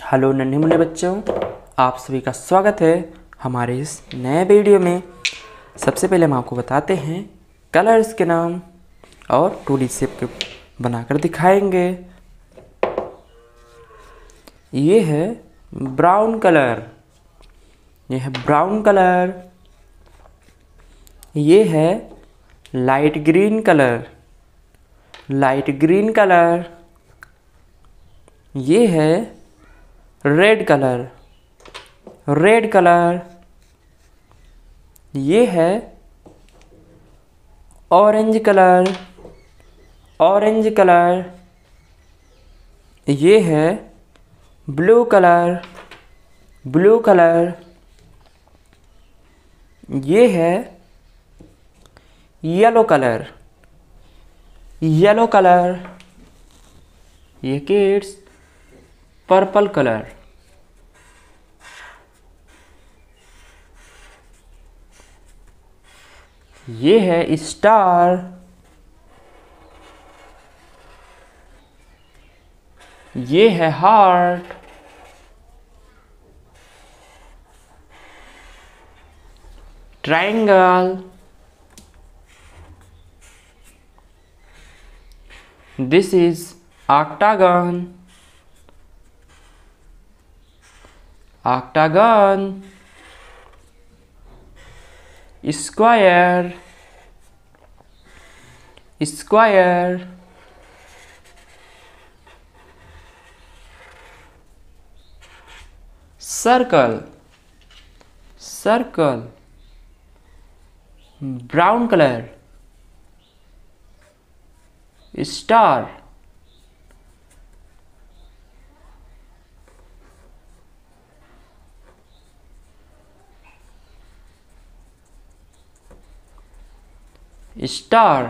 Hello नन्हे मुन्ने बच्चों, आप सभी का स्वागत है हमारे इस नए वीडियो में। सबसे पहले हम आपको बताते हैं कलर्स के नाम और 2D शेप के बनाकर दिखाएंगे। ये है ब्राउन कलर, ये है ब्राउन कलर। ये है light green colour, light green colour. ये है रेड कलर, रेड कलर। ये है ऑरेंज कलर, ऑरेंज कलर। ये है ब्लू कलर, ब्लू कलर। ये है येलो कलर, येलो कलर। ये किड्स पर्पल कलर। ये है स्टार, ये है heart. Triangle, this is octagon, octagon। Square, square. Circle, circle. Brown colour. Star, star.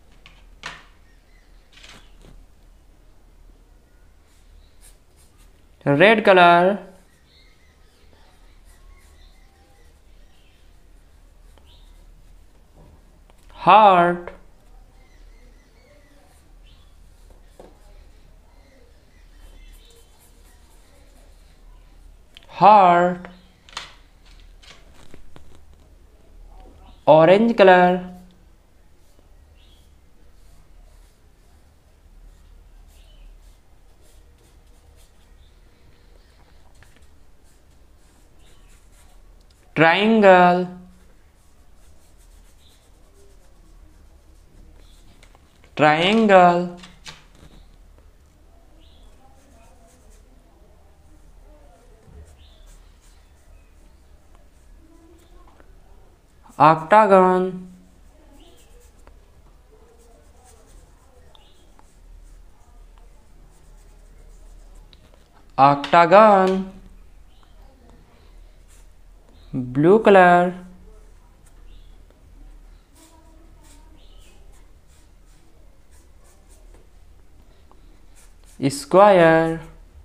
Red colour. Heart, heart. Orange colour. Triangle, triangle. octagon, octagon। Blue colour. Square,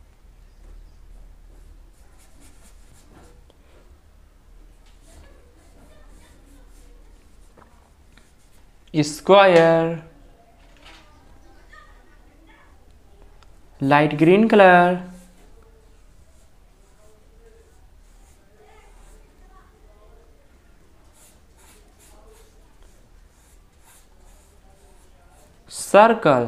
square. Light green colour. Circle,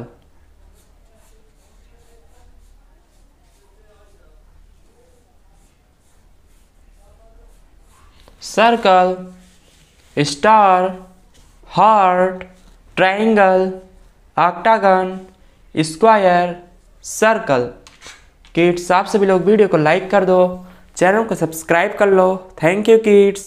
circle. Star, heart, triangle, octagon, square, circle. Kids, आप सभी लोग video को like कर दो, channel को subscribe कर लो। Thank you kids.